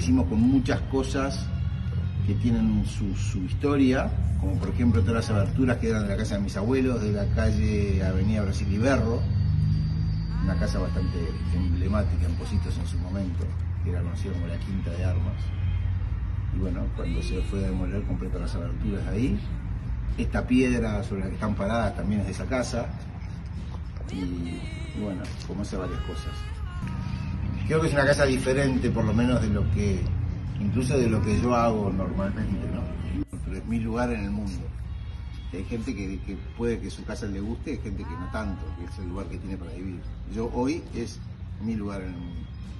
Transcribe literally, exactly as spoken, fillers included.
hicimos con muchas cosas que tienen su, su historia, como por ejemplo todas las aberturas que eran de la casa de mis abuelos, de la calle Avenida Brasil Iberro, una casa bastante emblemática en Pocitos en su momento, que era conocida como la Quinta de Armas. Y bueno, cuando se fue a demoler compré todas las aberturas de ahí. Esta piedra sobre la que están paradas también es de esa casa. Y, y bueno, como hace varias cosas. Creo que es una casa diferente, por lo menos de lo que, incluso de lo que yo hago normalmente, ¿no? Pero es mi lugar en el mundo. Hay gente que, que puede que su casa le guste, hay gente que no tanto, que es el lugar que tiene para vivir. Yo hoy es mi lugar en el mundo.